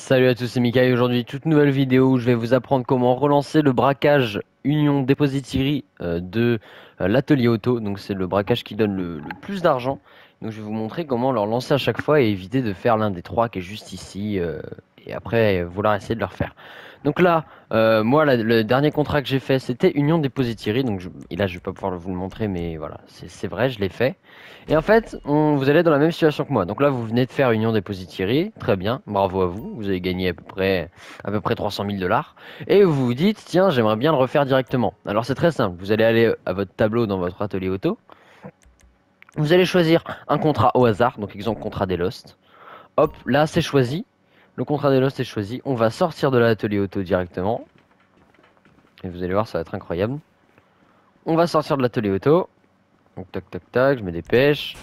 Salut à tous, c'est Mika et aujourd'hui toute nouvelle vidéo où je vais vous apprendre comment relancer le braquage Union Depository de l'atelier auto. Donc c'est le braquage qui donne le plus d'argent. Donc je vais vous montrer comment le relancer à chaque fois et éviter de faire l'un des trois qui est juste ici et après vouloir essayer de le refaire. Donc là, moi le dernier contrat que j'ai fait c'était Union Depository. Et là je vais pas pouvoir vous le montrer mais voilà, c'est vrai, je l'ai fait. Et en fait, vous allez dans la même situation que moi. Donc là, vous venez de faire Union Depository, très bien, bravo à vous. Vous avez gagné à peu près 300 000 $. Et vous vous dites, tiens, j'aimerais bien le refaire directement. Alors c'est très simple. Vous allez aller à votre tableau dans votre atelier auto. Vous allez choisir un contrat au hasard, donc exemple contrat des Lost. Hop, là c'est choisi. Le contrat des Lost est choisi. On va sortir de l'atelier auto directement. Et vous allez voir, ça va être incroyable. On va sortir de l'atelier auto. Donc tac tac tac, je me dépêche.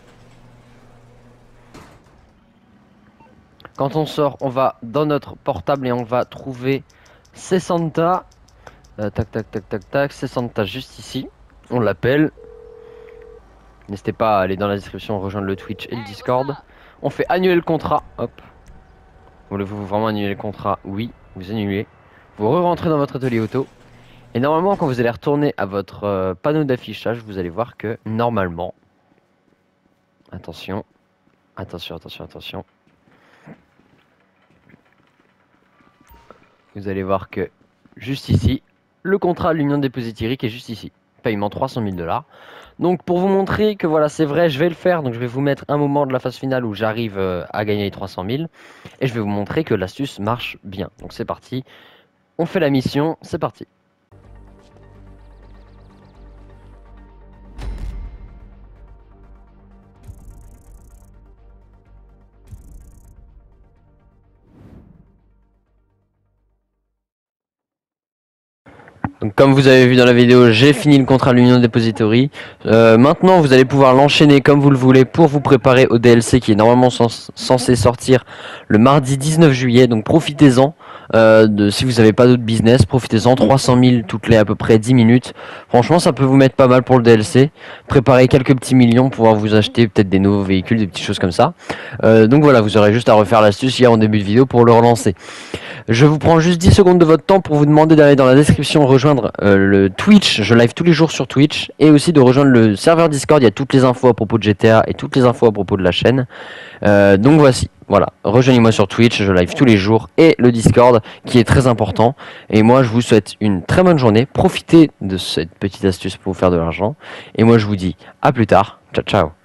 Quand on sort, on va dans notre portable et on va trouver Sessanta. Tac tac tac tac tac, Sessanta juste ici. On l'appelle. N'hésitez pas à aller dans la description, rejoindre le Twitch et le Discord. On fait annuler le contrat. Hop. Voulez-vous vraiment annuler le contrat? Oui, vous annulez. Vous re-rentrez dans votre atelier auto. Et normalement, quand vous allez retourner à votre panneau d'affichage, vous allez voir que normalement. Attention. Attention, attention, attention. Vous allez voir que juste ici, le contrat à l'Union Depository qui est juste ici. Paiement 300 000 $. Donc pour vous montrer que voilà, c'est vrai, je vais le faire. Donc je vais vous mettre un moment de la phase finale où j'arrive à gagner les 300 000. Et je vais vous montrer que l'astuce marche bien. Donc c'est parti. On fait la mission, c'est parti. Donc comme vous avez vu dans la vidéo, j'ai fini le contrat à l'Union Depository. Maintenant, vous allez pouvoir l'enchaîner comme vous le voulez pour vous préparer au DLC qui est normalement censé sortir le mardi 19 juillet. Donc profitez-en. Si vous n'avez pas d'autre business, profitez-en. 300 000 toutes les à peu près 10 minutes. Franchement, ça peut vous mettre pas mal pour le DLC. Préparez quelques petits millions pour pouvoir vous acheter peut-être des nouveaux véhicules, des petites choses comme ça. Donc voilà, vous aurez juste à refaire l'astuce hier en début de vidéo pour le relancer. Je vous prends juste 10 secondes de votre temps pour vous demander d'aller dans la description rejoindre le Twitch. Je live tous les jours sur Twitch. Et aussi de rejoindre le serveur Discord. Il y a toutes les infos à propos de GTA et toutes les infos à propos de la chaîne. Donc voici. Voilà. Rejoignez-moi sur Twitch. Je live tous les jours. Et le Discord qui est très important. Et moi, je vous souhaite une très bonne journée. Profitez de cette petite astuce pour vous faire de l'argent. Et moi, je vous dis à plus tard. Ciao, ciao.